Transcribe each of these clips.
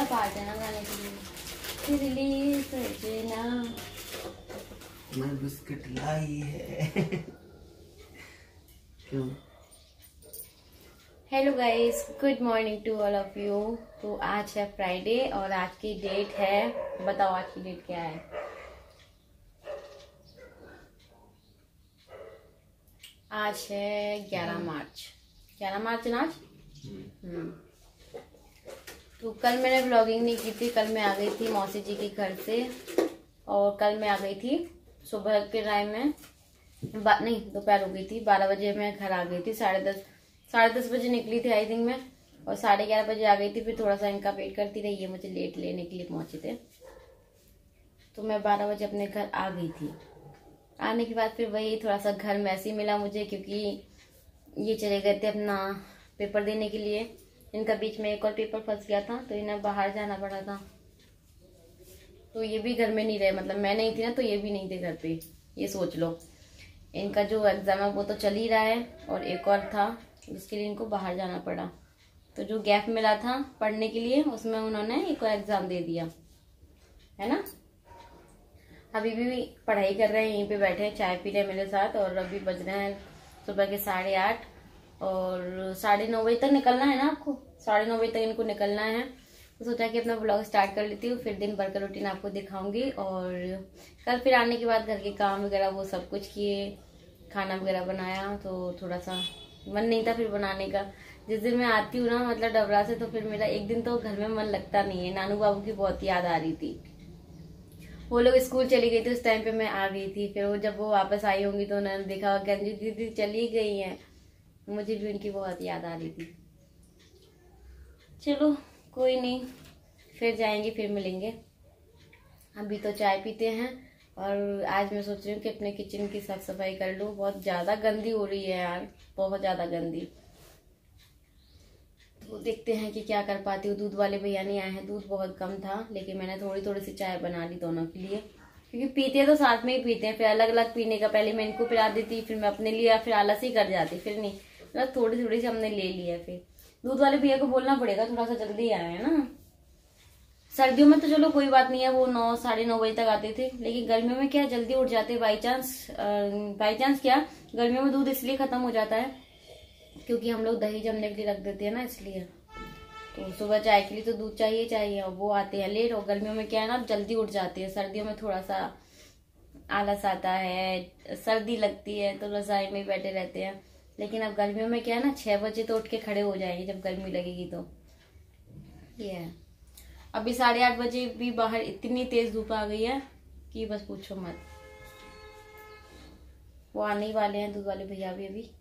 Part है ना गाने के लिए। सजना मैं बिस्किट लाई है। क्यों? Hello guys, good morning to all of you. तो आज है फ्राइडे और आज की डेट है, बताओ आज की डेट क्या है? आज है 11 मार्च। 11 मार्च ना आज। तो कल मैंने व्लॉगिंग नहीं की थी। कल मैं आ गई थी मौसी जी के घर से, और कल मैं आ गई थी सुबह के टाइम में, नहीं दोपहर हो गई थी। 12 बजे मैं घर आ गई थी। 10:30 बजे निकली थी आई थिंक मैं, और 11:30 बजे आ गई थी। फिर थोड़ा सा इनका वेट करती रही, ये मुझे लेट लेने के लिए पहुंचे थे। तो मैं 12 बजे अपने घर आ गई थी। आने के बाद फिर वही थोड़ा सा घर मैसी मिला मुझे, क्योंकि ये चले गए थे अपना पेपर देने के लिए। इनका बीच में एक और पेपर फंस गया था, तो इन्हें बाहर जाना पड़ा था। तो ये भी घर में नहीं रहे, मतलब मैं नहीं थी ना, तो ये भी नहीं थे घर पे। ये सोच लो, इनका जो एग्जाम है वो तो चल ही रहा है, और एक और था जिसके लिए इनको बाहर जाना पड़ा। तो जो गैप मिला था पढ़ने के लिए, उसमें उन्होंने एक और एग्जाम दे दिया है ना। अभी भी पढ़ाई कर रहे हैं, यहीं पे बैठे हैं, चाय पी रहे हैं मेरे साथ। और अभी बज रहे हैं सुबह के 8:30, और 9:30 बजे तक निकलना है ना आपको। 9:30 बजे तक इनको निकलना है। तो सोचा कि अपना ब्लॉग स्टार्ट कर लेती हूँ, फिर दिन भर का रूटीन आपको दिखाऊंगी। और कल फिर आने के बाद घर के काम वगैरह वो सब कुछ किए, खाना वगैरह बनाया। तो थोड़ा सा मन नहीं था फिर बनाने का। जिस दिन मैं आती हूँ ना, मतलब डबरा से, तो फिर मेरा एक दिन तो घर में मन लगता नहीं है। नानू बाबू की बहुत याद आ रही थी। वो लोग स्कूल चली गई थी, उस टाइम पे मैं आ गई थी। फिर वो जब वो वापस आई होंगी तो उन्होंने देखा कि अंजू दीदी चली गई हैं। मुझे भी उनकी बहुत याद आ रही थी। चलो कोई नहीं, फिर जाएंगे, फिर मिलेंगे। अभी तो चाय पीते हैं। और आज मैं सोच रही हूँ कि अपने किचन की साफ सफाई कर लूँ। बहुत ज्यादा गंदी हो रही है यार, बहुत ज्यादा गंदी। तो देखते हैं कि क्या कर पाती हूँ। दूध वाले भैया नहीं आए हैं, दूध बहुत कम था, लेकिन मैंने थोड़ी थोड़ी सी चाय बना ली दोनों के लिए, क्योंकि पीते तो साथ में ही पीते हैं। फिर अलग अलग पीने का, पहले मैं इनको पिला देती, फिर मैं अपने लिए, फिर आलस ही कर जाती, फिर नहीं, मतलब थोड़ी थोड़ी सी हमने ले लिया। फिर दूध वाले भैया को बोलना पड़ेगा थोड़ा सा जल्दी आए, है ना। सर्दियों में तो चलो कोई बात नहीं है, वो 9 9:30 बजे तक आते थे, लेकिन गर्मियों में क्या जल्दी उठ जाते। बाई चांस क्या, गर्मियों में दूध इसलिए खत्म हो जाता है क्योंकि हम लोग दही जमने के लिए रख देते हैं ना, इसलिए। तो सुबह चाय के लिए तो दूध चाहिए चाहिए, और वो आते हैं लेट। और गर्मियों में क्या है ना, जल्दी उठ जाते हैं। सर्दियों में थोड़ा सा आलस आता है, सर्दी लगती है, तो रजाई में बैठे रहते हैं। लेकिन अब गर्मियों में क्या है ना, 6 बजे तो उठ के खड़े हो जाएंगे जब गर्मी लगेगी। तो ये है। अभी 8:30 बजे भी बाहर इतनी तेज धूप आ गई है कि बस पूछो मत। वो आने ही वाले हैं दूध वाले भैया भी अभी।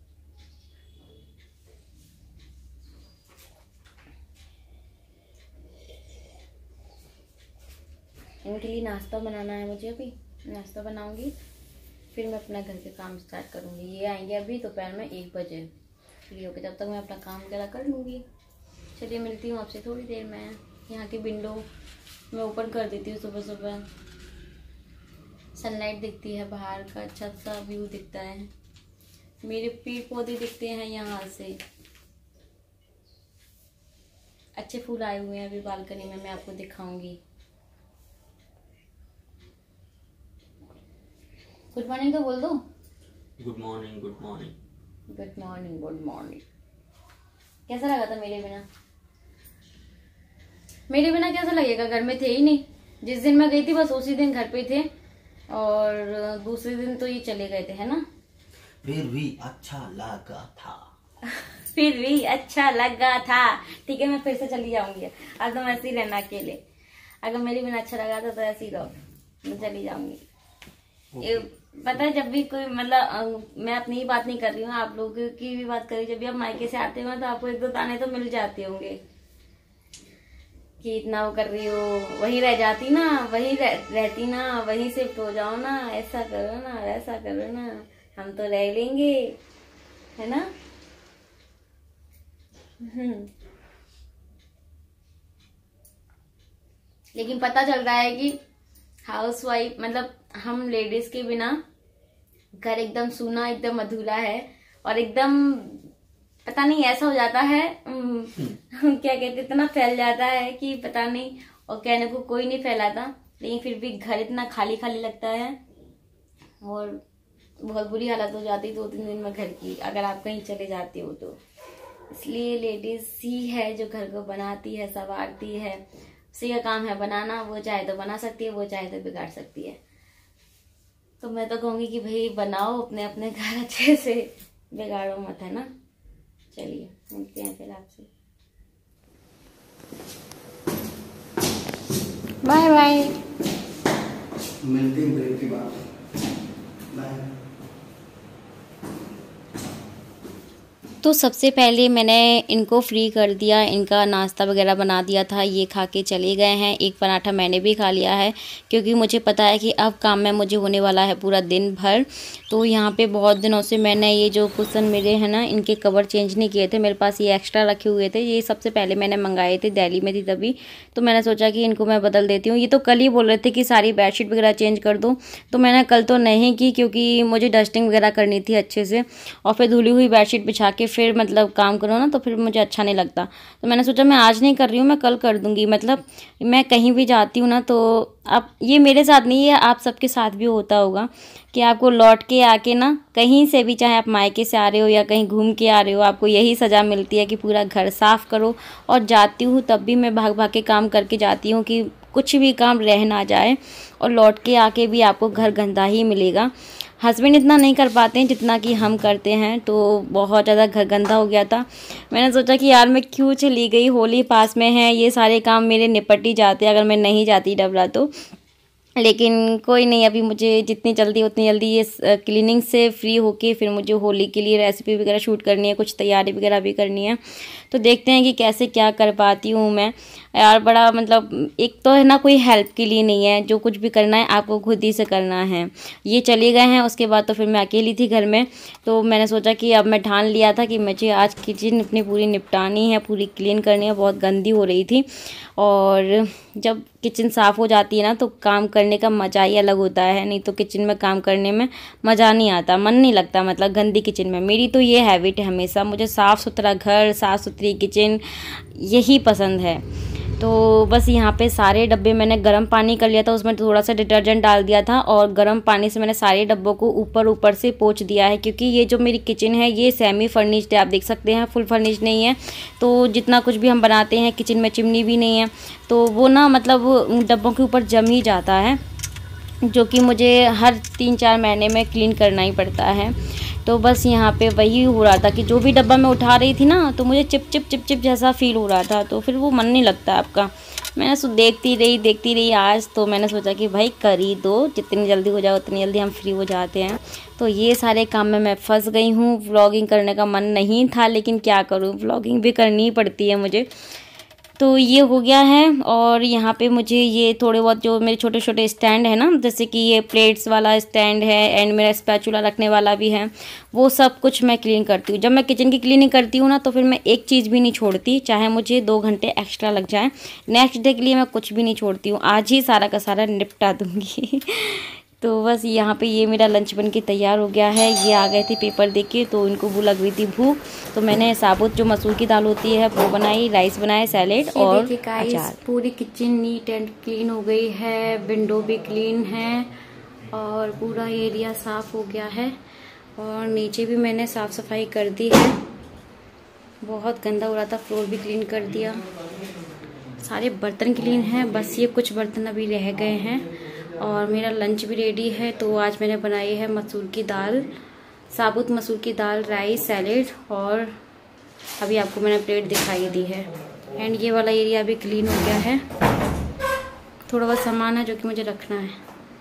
इनके लिए नाश्ता बनाना है मुझे। अभी नाश्ता बनाऊंगी, फिर मैं अपना घर के काम स्टार्ट करूंगी। ये आएंगे अभी दोपहर में 1 बजे फ्री होकर, तब तक मैं अपना काम वगैरह कर लूंगी। चलिए मिलती हूँ आपसे थोड़ी देर में। यहाँ की विंडो मैं ओपन कर देती हूँ सुबह सुबह, सनलाइट दिखती है, बाहर का अच्छा सा व्यू दिखता है, मेरे पेड़ पौधे दिखते हैं यहाँ से, अच्छे फूल आए हुए हैं अभी बालकनी में, मैं आपको दिखाऊंगी। गुड मॉर्निंग तो बोल दो। Good morning, good morning, good morning, good morning. कैसा लगा था मेरे बिना? मेरे बिना कैसा लगेगा, घर में थे ही नहीं। जिस दिन मैं गई थी बस उसी दिन घर पे थे, और दूसरे दिन तो ये चले गए थे, है ना। फिर भी अच्छा लगा था। फिर भी अच्छा लगा था। ठीक है, मैं फिर से चली जाऊंगी। अब तो ऐसे ही रहना अकेले। अगर मेरे बिना अच्छा लगा था तो ऐसे ही रहो, मैं चली जाऊंगी। पता है, जब भी कोई, मतलब मैं अपनी ही बात नहीं कर रही हूँ, आप लोगों की भी बात कर रही हूँ। जब भी आप मायके से आते हो तो आपको 1-2 ताने तो मिल जाते होंगे कि इतना वो कर रही हो, वही रह जाती ना, वही रहती ना, वही शिफ्ट हो जाओ ना, ऐसा करो ना, वैसा करो ना, हम तो रह लेंगे, है ना। लेकिन पता चल रहा है कि हाउसवाइफ, मतलब हम लेडीज के बिना घर एकदम सूना, एकदम अधूरा है, और एकदम पता नहीं ऐसा हो जाता है क्या कहते, इतना फैल जाता है कि पता नहीं, और कहने को कोई नहीं फैलाता, लेकिन फिर भी घर इतना खाली खाली लगता है और बहुत बुरी हालत हो जाती 2-3 दिन में घर की, अगर आप कहीं चले जाते हो तो। इसलिए लेडीज ही है जो घर को बनाती है, संवारती है, उसी का काम है बनाना। वो चाहे तो बना सकती है, वो चाहे तो बिगाड़ सकती है। तो मैं तो कहूँगी कि भाई बनाओ अपने अपने घर अच्छे से, बिगाड़ो मत, है ना। चलिए मिलते हैं फिर आपसे, बाय बाय। मिलते हैं ब्रेक के बाद। बाय। तो सबसे पहले मैंने इनको फ्री कर दिया, इनका नाश्ता वगैरह बना दिया था, ये खा के चले गए हैं। एक पराठा मैंने भी खा लिया है, क्योंकि मुझे पता है कि अब काम में मुझे होने वाला है पूरा दिन भर। तो यहाँ पे बहुत दिनों से मैंने ये जो कुशन मेरे हैं ना, इनके कवर चेंज नहीं किए थे। मेरे पास ये एक्स्ट्रा रखे हुए थे, ये सबसे पहले मैंने मंगाए थे, दिल्ली में थी तभी। तो मैंने सोचा कि इनको मैं बदल देती हूँ। ये तो कल ही बोल रहे थे कि सारी बेडशीट वगैरह चेंज कर दूँ, तो मैंने कल तो नहीं की, क्योंकि मुझे डस्टिंग वगैरह करनी थी अच्छे से, और फिर धुली हुई बेडशीट बिछा के फिर मतलब काम करो ना, तो फिर मुझे अच्छा नहीं लगता। तो मैंने सोचा मैं आज नहीं कर रही हूँ, मैं कल कर दूँगी। मतलब मैं कहीं भी जाती हूँ ना, तो अब ये मेरे साथ नहीं है, आप सबके साथ भी होता होगा कि आपको लौट के आके ना, कहीं से भी, चाहे आप मायके से आ रहे हो या कहीं घूम के आ रहे हो, आपको यही सज़ा मिलती है कि पूरा घर साफ़ करो। और जाती हूँ तब भी मैं भाग भाग के काम करके जाती हूँ कि कुछ भी काम रह ना जाए, और लौट के आके भी आपको घर गंदा ही मिलेगा। हस्बैंड इतना नहीं कर पाते हैं जितना कि हम करते हैं, तो बहुत ज़्यादा घर गंदा हो गया था। मैंने सोचा कि यार मैं क्यों चली गई, होली पास में है, ये सारे काम मेरे निपट ही जाते अगर मैं नहीं जाती डबरा तो। लेकिन कोई नहीं, अभी मुझे जितनी जल्दी उतनी जल्दी ये क्लीनिंग से फ्री होके फिर मुझे होली के लिए रेसिपी वगैरह शूट करनी है, कुछ तैयारी वगैरह भी करनी है। तो देखते हैं कि कैसे क्या कर पाती हूँ मैं यार। बड़ा मतलब एक तो है ना, कोई हेल्प के लिए नहीं है, जो कुछ भी करना है आपको खुद ही से करना है। ये चले गए हैं, उसके बाद तो फिर मैं अकेली थी घर में। तो मैंने सोचा कि अब मैं ठान लिया था कि मुझे आज किचन अपनी पूरी निपटानी है, पूरी क्लीन करनी है, बहुत गंदी हो रही थी। और जब किचन साफ़ हो जाती है ना, तो काम करने का मज़ा ही अलग होता है। नहीं तो किचन में काम करने में मज़ा नहीं आता, मन नहीं लगता, मतलब गंदी किचन में। मेरी तो ये हैबिट है हमेशा, मुझे साफ़ सुथरा घर, साफ़ सुथरी किचन यही पसंद है। तो बस यहाँ पे सारे डब्बे मैंने गर्म पानी कर लिया था, उसमें थोड़ा सा डिटर्जेंट डाल दिया था, और गर्म पानी से मैंने सारे डब्बों को ऊपर से पोंछ दिया है। क्योंकि ये जो मेरी किचन है ये सेमी फर्निश्ड है, आप देख सकते हैं, फुल फर्निश्ड नहीं है। तो जितना कुछ भी हम बनाते हैं किचन में, चिमनी भी नहीं है, तो वो ना मतलब डब्बों के ऊपर जम ही जाता है, जो कि मुझे हर 3-4 महीने में क्लीन करना ही पड़ता है। तो बस यहाँ पे वही हो रहा था कि जो भी डब्बा मैं उठा रही थी ना, तो मुझे चिप चिप जैसा फील हो रहा था, तो फिर वो मन नहीं लगता आपका। मैंने देखती रही आज, तो मैंने सोचा कि भाई कर ही दो, जितनी जल्दी हो जाए उतनी जल्दी हम फ्री हो जाते हैं। तो ये सारे काम में मैं फंस गई हूँ। व्लॉगिंग करने का मन नहीं था, लेकिन क्या करूँ, व्लॉगिंग भी करनी ही पड़ती है मुझे। तो ये हो गया है। और यहाँ पे मुझे ये थोड़े बहुत जो मेरे छोटे छोटे स्टैंड है ना, जैसे कि ये प्लेट्स वाला स्टैंड है, एंड मेरा स्पैचुला रखने वाला भी है, वो सब कुछ मैं क्लीन करती हूँ। जब मैं किचन की क्लीनिंग करती हूँ ना, तो फिर मैं एक चीज़ भी नहीं छोड़ती, चाहे मुझे 2 घंटे एक्स्ट्रा लग जाए। नेक्स्ट डे के लिए मैं कुछ भी नहीं छोड़ती हूँ, आज ही सारा का सारा निपटा दूँगी। तो बस यहाँ पे ये मेरा लंच बन के तैयार हो गया है। ये आ गए थे पेपर दे के, तो इनको वो लग गई थी भूख, तो मैंने साबुत जो मसूर की दाल होती है वो बनाई, राइस बनाए, सैलेड और अचार। पूरी किचन नीट एंड क्लीन हो गई है, विंडो भी क्लीन है, और पूरा एरिया साफ हो गया है। और नीचे भी मैंने साफ सफाई कर दी है, बहुत गंदा हो रहा था, फ्लोर भी क्लीन कर दिया, सारे बर्तन क्लीन हैं, बस ये कुछ बर्तन अभी रह गए हैं। और मेरा लंच भी रेडी है। तो आज मैंने बनाई है मसूर की दाल, साबुत मसूर की दाल, राइस, सैलेड, और अभी आपको मैंने प्लेट दिखाई दी है। एंड ये वाला एरिया भी क्लीन हो गया है, थोड़ा बहुत सामान है जो कि मुझे रखना है।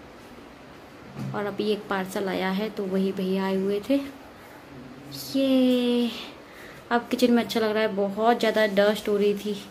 और अभी एक पार्सल आया है, तो वही भैया आए हुए थे। ये अब किचन में अच्छा लग रहा है, बहुत ज़्यादा डस्ट हो रही थी।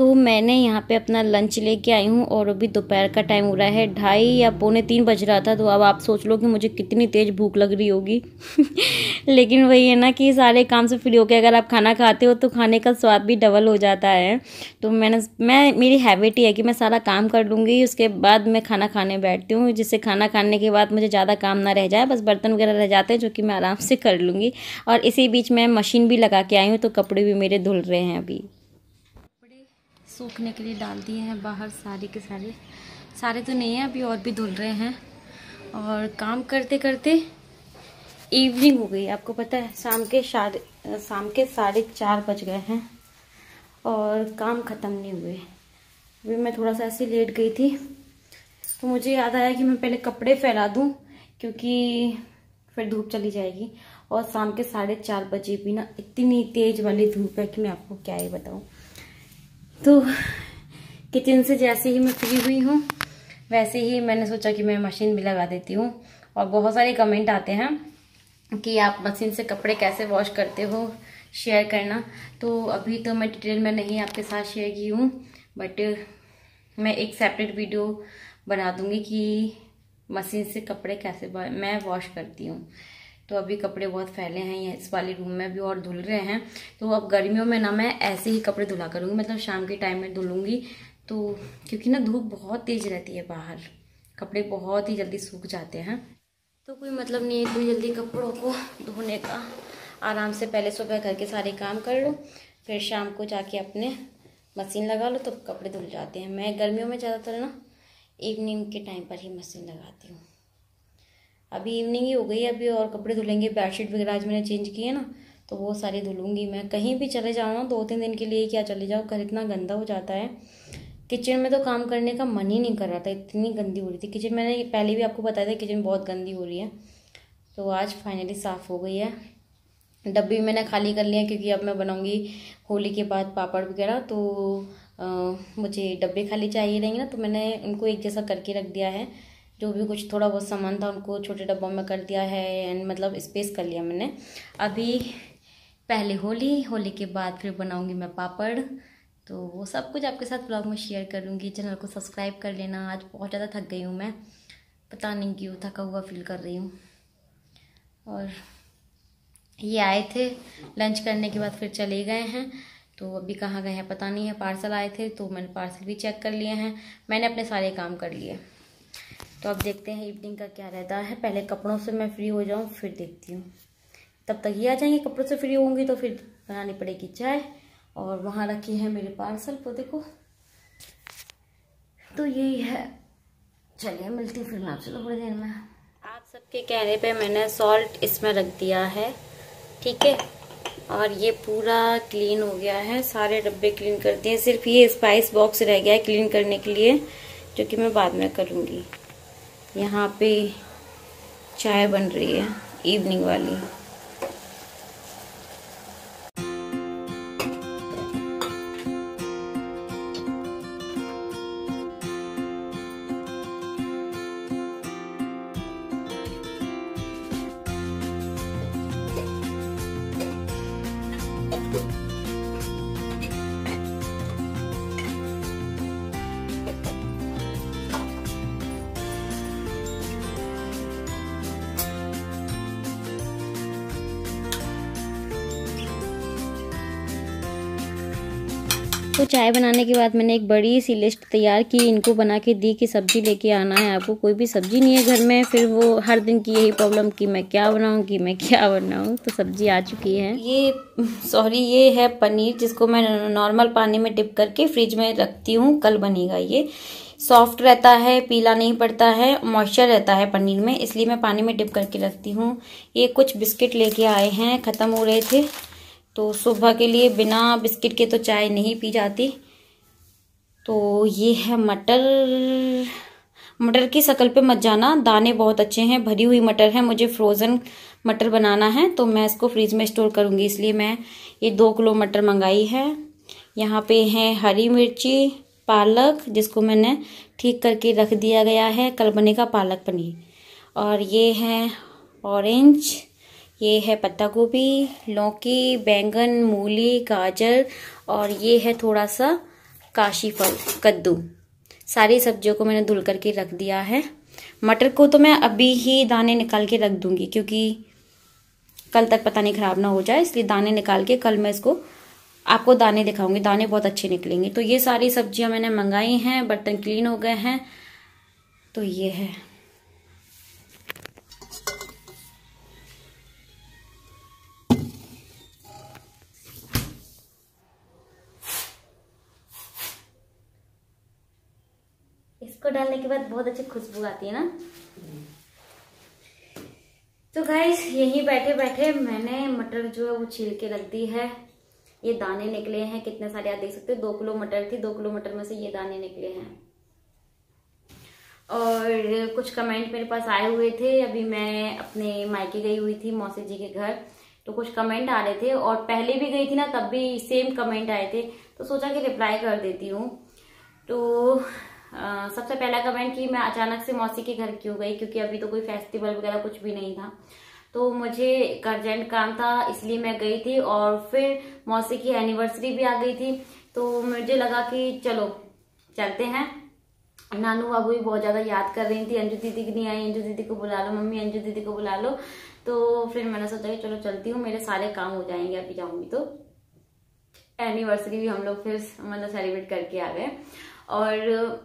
तो मैंने यहाँ पे अपना लंच लेके आई हूँ और अभी दोपहर का टाइम हो रहा है, 2:30 या 2:45 बज रहा था। तो अब आप सोच लो कि मुझे कितनी तेज़ भूख लग रही होगी। लेकिन वही है ना कि सारे काम से फ्री होकर अगर आप खाना खाते हो तो खाने का स्वाद भी डबल हो जाता है। तो मेरी हैबिट ही है कि मैं सारा काम कर लूँगी, उसके बाद मैं खाना खाने बैठती हूँ, जिससे खाना खाने के बाद मुझे ज़्यादा काम ना रह जाए, बस बर्तन वगैरह रह जाते हैं जो कि मैं आराम से कर लूँगी। और इसी बीच मैं मशीन भी लगा के आई हूँ, तो कपड़े भी मेरे धुल रहे हैं। अभी कपड़े सूखने के लिए डाल दिए हैं बाहर, सारे के सारे तो नहीं हैं अभी, और भी धुल रहे हैं। और काम करते करते इवनिंग हो गई। आपको पता है शाम के 4:30 बज गए हैं और काम ख़त्म नहीं हुए। अभी मैं थोड़ा सा ऐसे लेट गई थी तो मुझे याद आया कि मैं पहले कपड़े फैला दूं, क्योंकि फिर धूप चली जाएगी। और शाम के 4:30 बजे भी ना इतनी तेज़ वाली धूप है कि मैं आपको क्या ही बताऊं। तो किचन से जैसे ही मैं फ्री हुई हूँ वैसे ही मैंने सोचा कि मैं मशीन भी लगा देती हूँ। और बहुत सारे कमेंट आते हैं कि आप मशीन से कपड़े कैसे वॉश करते हो, शेयर करना। तो अभी तो मैं डिटेल में नहीं आपके साथ शेयर की हूँ, बट मैं एक सेपरेट वीडियो बना दूँगी कि मशीन से कपड़े कैसे मैं वॉश करती हूँ। तो अभी कपड़े बहुत फैले हैं इस वाले रूम में भी और धुल रहे हैं। तो अब गर्मियों में ना मैं ऐसे ही कपड़े धुला करूँगी, मतलब शाम के टाइम में धुलूँगी। तो क्योंकि ना धूप बहुत तेज़ रहती है बाहर, कपड़े बहुत ही जल्दी सूख जाते हैं। तो कोई मतलब नहीं है इतनी जल्दी कपड़ों को धोने का। आराम से पहले सुबह घर के सारे काम कर लो, फिर शाम को जाके अपने मशीन लगा लो तो कपड़े धुल जाते हैं। मैं गर्मियों में ज़्यादातर ना इवनिंग के टाइम पर ही मशीन लगाती हूँ। अभी इवनिंग ही हो गई है अभी, और कपड़े धुलेंगे। बेडशीट वगैरह आज मैंने चेंज किए ना, तो वो सारी धुलूँगी मैं। कहीं भी चले जाओ ना 2-3 दिन के लिए क्या चले जाओ, घर इतना गंदा हो जाता है। किचन में तो काम करने का मन ही नहीं कर रहा था, इतनी गंदी हो रही थी किचन। मैंने पहले भी आपको बताया था किचन बहुत गंदी हो रही है। तो आज फाइनली साफ़ हो गई है। डब्बे मैंने खाली कर लिया क्योंकि अब मैं बनाऊंगी होली के बाद पापड़ वगैरह। तो मुझे डब्बे खाली चाहिए रहेंगे ना, तो मैंने उनको एक जैसा करके रख दिया है। जो भी कुछ थोड़ा बहुत सामान था उनको छोटे डब्बों में कर दिया है, एंड मतलब स्पेस कर लिया मैंने। अभी पहले होली के बाद फिर बनाऊंगी मैं पापड़। तो वो सब कुछ आपके साथ ब्लॉग में शेयर करूँगी। चैनल को सब्सक्राइब कर लेना। आज बहुत ज़्यादा थक गई हूँ मैं, पता नहीं क्यों थका हुआ फील कर रही हूँ। और ये आए थे लंच करने के बाद फिर चले गए हैं। तो अभी कहाँ गए हैं पता नहीं है। पार्सल आए थे तो मैंने पार्सल भी चेक कर लिए हैं। मैंने अपने सारे काम कर लिए। तो अब देखते हैं इवनिंग का क्या रहता है। पहले कपड़ों से मैं फ्री हो जाऊँ फिर देखती हूँ। तब तक ये आ जाएंगे, कपड़ों से फ्री होंगी तो फिर बनानी पड़ेगी चाय। और वहाँ रखी है मेरे पार्सल को देखो। तो यही है, चलिए मिलती हूँ फिर मैं आपसे थोड़ी देर में। आप सबके कहने पे मैंने सॉल्ट इसमें रख दिया है, ठीक है। और ये पूरा क्लीन हो गया है, सारे डब्बे क्लीन कर दिए। सिर्फ ये स्पाइस बॉक्स रह गया है क्लीन करने के लिए, जो कि मैं बाद में करूँगी। यहाँ पे चाय बन रही है इवनिंग वाली। तो चाय बनाने के बाद मैंने एक बड़ी सी लिस्ट तैयार की, इनको बना के दी कि सब्जी लेके आना है आपको। कोई भी सब्जी नहीं है घर में, फिर वो हर दिन की यही प्रॉब्लम कि मैं क्या बनाऊं। तो सब्जी आ चुकी है। ये है पनीर, जिसको मैं नॉर्मल पानी में डिप करके फ्रिज में रखती हूँ, कल बनेगा। ये सॉफ्ट रहता है, पीला नहीं पड़ता है, मॉइस्चर रहता है पनीर में, इसलिए मैं पानी में डिप करके रखती हूँ। ये कुछ बिस्किट लेके आए हैं, ख़त्म हो रहे थे। तो सुबह के लिए बिना बिस्किट के तो चाय नहीं पी जाती। तो ये है मटर की शक्ल पे मत जाना, दाने बहुत अच्छे हैं, भरी हुई मटर है। मुझे फ्रोज़न मटर बनाना है तो मैं इसको फ्रीज में स्टोर करूँगी, इसलिए मैं ये 2 किलो मटर मंगाई है। यहाँ पे है हरी मिर्ची, पालक, जिसको मैंने ठीक करके रख दिया गया है, कल बनेगा पालक पनीर। और ये है ऑरेंज, ये है पत्ता गोभी, लौकी, बैंगन, मूली, गाजर, और ये है थोड़ा सा काशी फल, कद्दू, सारी सब्जियों को मैंने धुल करके रख दिया है। मटर को तो मैं अभी ही दाने निकाल के रख दूंगी क्योंकि कल तक पता नहीं खराब ना हो जाए, इसलिए दाने निकाल के कल मैं इसको आपको दाने दिखाऊंगी। दाने बहुत अच्छे निकलेंगे। तो ये सारी सब्जियां मैंने मंगाई हैं, बर्तन क्लीन हो गए हैं। तो ये है, इसको डालने के बाद बहुत अच्छी खुशबू आती है ना। तो गाइस यहीं बैठे बैठे मैंने मटर जो है वो छील के रख दी है। ये दाने निकले हैं कितने सारे, आप देख सकते हो। 2 किलो मटर थी, 2 किलो मटर में से ये दाने निकले हैं। और कुछ कमेंट मेरे पास आए हुए थे। अभी मैं अपने मायके गई हुई थी मौसी जी के घर, तो कुछ कमेंट आ रहे थे और पहले भी गई थी ना तब भी सेम कमेंट आए थे, तो सोचा कि रिप्लाई कर देती हूँ। तो सबसे पहला कमेंट कि मैं अचानक से मौसी के घर क्यों गई, क्योंकि अभी तो कोई फेस्टिवल वगैरह कुछ भी नहीं था, तो मुझे एक अर्जेंट काम था इसलिए मैं गई थी। और फिर मौसी की एनिवर्सरी भी आ गई थी, तो मुझे लगा कि चलो चलते हैं। नानू बाबू भी बहुत ज्यादा याद कर रही थी, अंजू दीदी की नहीं आई, अंजू दीदी को बुला लो, मम्मी अंजू दीदी को बुला लो। तो फिर मैंने सोचा कि चलो चलती हूँ, मेरे सारे काम हो जाएंगे अभी जाऊंगी तो। एनिवर्सरी भी हम लोग फिर मतलब सेलिब्रेट करके आ गए। और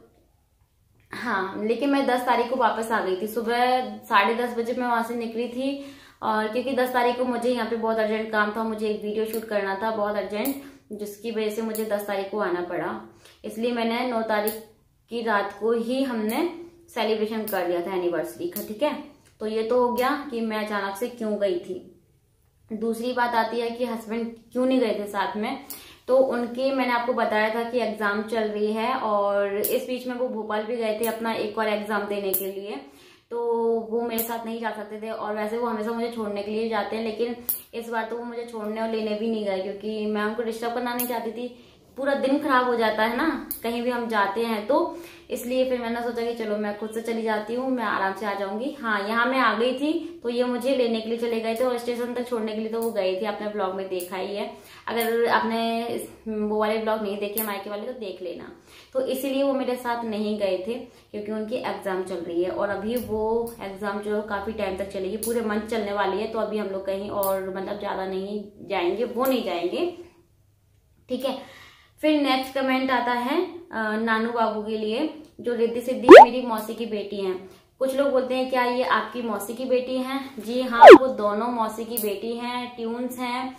हाँ, लेकिन मैं 10 तारीख को वापस आ गई थी। सुबह 10:30 बजे मैं वहां से निकली थी, और क्योंकि 10 तारीख को मुझे यहाँ पे बहुत अर्जेंट काम था, मुझे एक वीडियो शूट करना था बहुत अर्जेंट, जिसकी वजह से मुझे 10 तारीख को आना पड़ा। इसलिए मैंने 9 तारीख की रात को ही हमने सेलिब्रेशन कर लिया था एनिवर्सरी का, ठीक है। तो ये तो हो गया कि मैं अचानक से क्यों गई थी। दूसरी बात आती है कि हस्बैंड क्यों नहीं गए थे साथ में। तो उनके मैंने आपको बताया था कि एग्जाम चल रही है, और इस बीच में वो भोपाल भी गए थे अपना एक और एग्जाम देने के लिए, तो वो मेरे साथ नहीं जा सकते थे। और वैसे वो हमेशा मुझे छोड़ने के लिए जाते हैं, लेकिन इस बार तो वो मुझे छोड़ने और लेने भी नहीं गए, क्योंकि मैं उनको डिस्टर्ब करना नहीं चाहती थी। पूरा दिन खराब हो जाता है ना कहीं भी हम जाते हैं, तो इसलिए फिर मैंने सोचा कि चलो मैं खुद से चली जाती हूँ, मैं आराम से आ जाऊंगी। हाँ, यहाँ मैं आ गई थी तो ये मुझे लेने के लिए चले गए थे, और स्टेशन तक छोड़ने के लिए तो वो गए थे। आपने ब्लॉग में देखा ही है, अगर आपने वो वाले ब्लॉग नहीं देखे मायके वाले तो देख लेना। तो इसीलिए वो मेरे साथ नहीं गए थे, क्योंकि उनकी एग्जाम चल रही है, और अभी वो एग्जाम जो काफी टाइम तक चलेगी, पूरे मंथ चलने वाली है। तो अभी हम लोग कहीं और मतलब ज्यादा नहीं जाएंगे, वो नहीं जाएंगे, ठीक है। फिर नेक्स्ट कमेंट आता है नानू बाबू के लिए, जो रिद्धि सिद्धि मेरी मौसी की बेटी हैं। कुछ लोग बोलते हैं क्या ये आपकी मौसी की बेटी हैं? जी हाँ, वो दोनों मौसी की बेटी हैं, ट्यून्स हैं।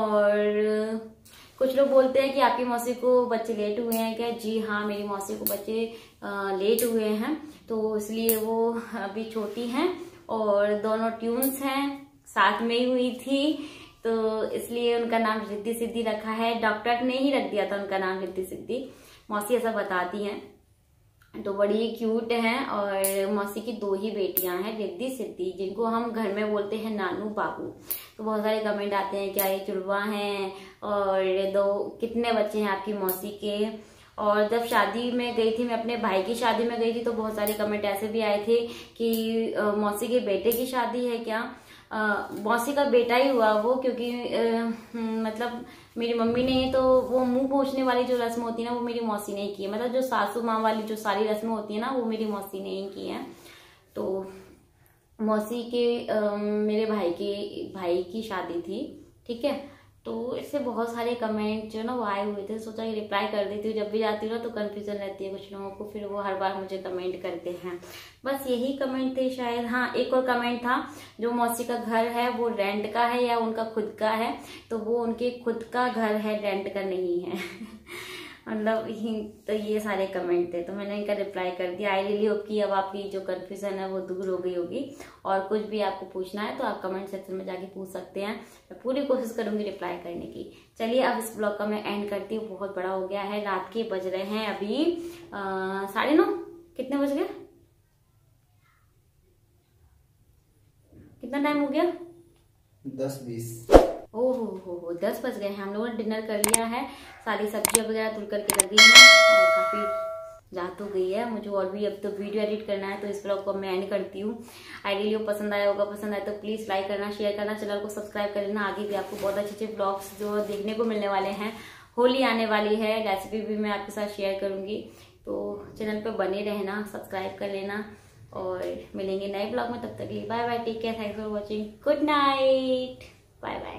और कुछ लोग बोलते हैं कि आपकी मौसी को बच्चे लेट हुए हैं क्या? जी हाँ, मेरी मौसी को बच्चे लेट हुए हैं, तो इसलिए वो अभी छोटी हैं, और दोनों ट्यून्स हैं, साथ में ही हुई थी, तो इसलिए उनका नाम रिद्धि सिद्धि रखा है। डॉक्टर ने ही रख दिया था उनका नाम रिद्धि सिद्धि, मौसी ऐसा बताती हैं। तो बड़ी क्यूट हैं, और मौसी की 2 ही बेटियां हैं, रिद्धि सिद्धि, जिनको हम घर में बोलते हैं नानू बाबू। तो बहुत सारे कमेंट आते हैं क्या ये जुड़वा हैं, और 2 कितने बच्चे हैं आपकी मौसी के। और जब शादी में गई थी, मैं अपने भाई की शादी में गई थी, तो बहुत सारे कमेंट ऐसे भी आए थे कि मौसी के बेटे की शादी है क्या? मौसी का बेटा ही हुआ वो, क्योंकि मतलब मेरी मम्मी ने तो वो मुंह पोंछने वाली जो रस्म होती है ना, वो मेरी मौसी ने ही की है। मतलब जो सासू माँ वाली जो सारी रस्में होती है ना, वो मेरी मौसी ने ही की है। तो मौसी के मेरे भाई की शादी थी, ठीक है। तो इससे बहुत सारे कमेंट जो ना वो आए हुए थे, सोचा कि रिप्लाई कर देती हूँ। जब भी जाती हूँ ना तो कंफ्यूजन रहती है कुछ लोगों को, फिर वो हर बार मुझे कमेंट करते हैं। बस यही कमेंट थे शायद। हाँ, एक और कमेंट था, जो मौसी का घर है वो रेंट का है या उनका खुद का है? तो वो उनके खुद का घर है, रेंट का नहीं है। मतलब तो ये सारे कमेंट थे, तो मैंने इनका रिप्लाई कर दिया। आई रियली होप कि अब आपकी जो कंफ्यूजन है वो दूर हो गई होगी। और कुछ भी आपको पूछना है तो आप कमेंट सेक्शन में जाके पूछ सकते हैं, मैं पूरी कोशिश करूंगी रिप्लाई करने की। चलिए अब इस ब्लॉग का मैं एंड करती हूँ, बहुत बड़ा हो गया है। रात के बज रहे हैं अभी 9:30। कितने बज गए? कितना टाइम हो गया? 10-20। ओहो 10 बज गए हैं। हम लोगों ने डिनर कर लिया है, सारी सब्जियां वगैरह धुल करके रख दी हैं, और काफी रात हो गई है मुझे। और भी अब तो वीडियो एडिट करना है, तो इस ब्लॉग को मैं एंड करती हूँ। आई रियली पसंद आया होगा, पसंद आए तो प्लीज लाइक करना, शेयर करना, चैनल को सब्सक्राइब कर लेना। आगे भी आपको बहुत अच्छे अच्छे ब्लॉग्स जो देखने को मिलने वाले हैं, होली आने वाली है, रेसिपी भी मैं आपके साथ शेयर करूंगी। तो चैनल पे बने रहना, सब्सक्राइब कर लेना और मिलेंगे नए ब्लॉग में। तब तक के लिए bye bye, take care, thanks for watching, good night, bye bye.